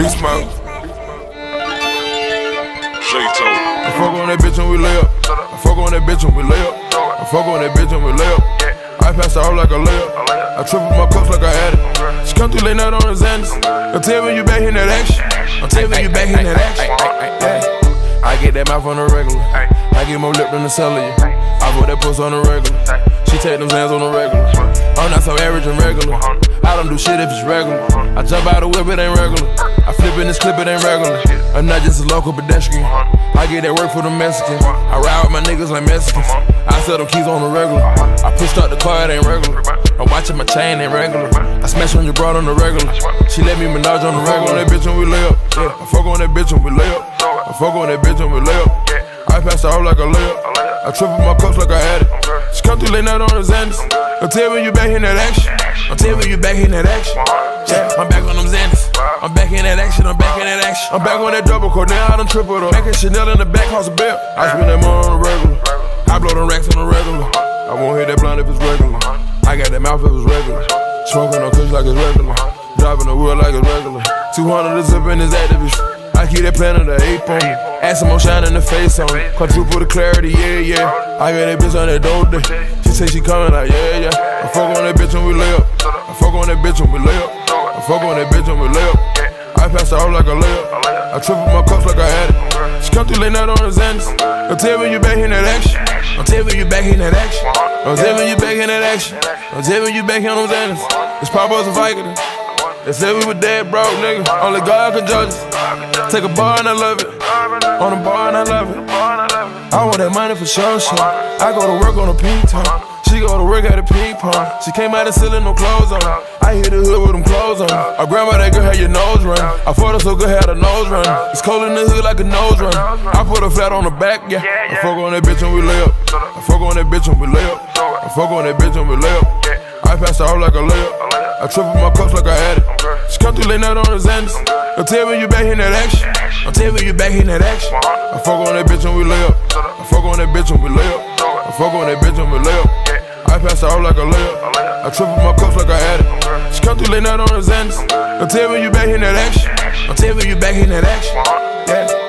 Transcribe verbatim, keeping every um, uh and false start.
Beast mode. J-To. I fuck on that bitch and we lay up. I fuck on that bitch and we lay up. I fuck on that bitch and we lay up. I pass her out like a layup. I triple my cups like I had it. She come through late night on the Xanax. Don't tell me you back in that action. Don't tell me you back in that action. Yeah. I get that mouth on the regular. I get more lip than the cellular. I put that puss on the regular. She take them hands on the regular. I'm not so average and regular. I don't do shit if it's regular. I jump out the whip, it ain't regular. I flip in this clip, it ain't regular. I'm not just a local pedestrian. I get that work for the Mexicans. I ride with my niggas like Mexicans. I sell them keys on the regular. I pushed out the car, it ain't regular. I'm watching my chain, ain't regular. I smash on your broad on the regular. She let me menage on the regular. On that bitch and we lay up. Yeah. I fuck on that bitch and we lay up. I fuck on that bitch and we lay up. I pass her out like a layup. I triple my cups like I had it. She come through late night on the Xanax. Don't tell me you back in that action. Don't tell me you back in that action. Yeah, I'm back on them Xanax. I'm back in that action. I'm back in that action. I'm back on that double core. Now I done triple though. Making Chanel in the back, house a belt. I spend that money on the regular. I blow them racks on the regular. I won't hit that blunt if it's regular. I got that mouth if it's regular. Smoking on kush like it's regular. Driving the wheel like it's regular. two hundred is up in his activist. I keep that plan of the ape on me. Add some more shine in the face on me. Quadruple the clarity, yeah, yeah. I got that bitch on that dope day. She say she coming like, yeah, yeah. I fuck on that bitch and we lay up. I fuck on that bitch and we lay up. I fuck on that bitch and we lay up. I pass her out like a layup. I triple my cups like I had it. She come through late night on the Xanax. Don't tell me you back in that action. Don't tell me you back in that action. Don't tell me you back in that action. Don't tell me you back in on Xanax. It's Papa's a Viking. They said we were dead broke, nigga. Only God can judge us. Take a bar and I love it. On a bar and I love it. I want that money for sure, sure. I go to work on a ping pong. She go to work at a ping pong. She came out of ceiling, no clothes on. I hit the hood with them clothes on. I grandma that girl had your nose run. I fought her so good, had a nose run. It's cold in the hood like a nose run. I put her flat on the back, yeah. I fuck on that bitch and we lay up. I fuck on that bitch and we lay up. I fuck on that bitch and we lay up. I pass her out like a layup. I triple my cups like I had it. She come through late night on the Xanax. Don't tell me you back in that action. Don't tell me you back in that action. I fuck on that bitch and we lay up. I fuck on that bitch and we lay up. I fuck on that bitch and we lay up. I pass her out like a layup. I triple my cups like I had it. She come through late night on the Xanax. Don't tell me you back in that action. Don't tell me you back in that action. Yeah.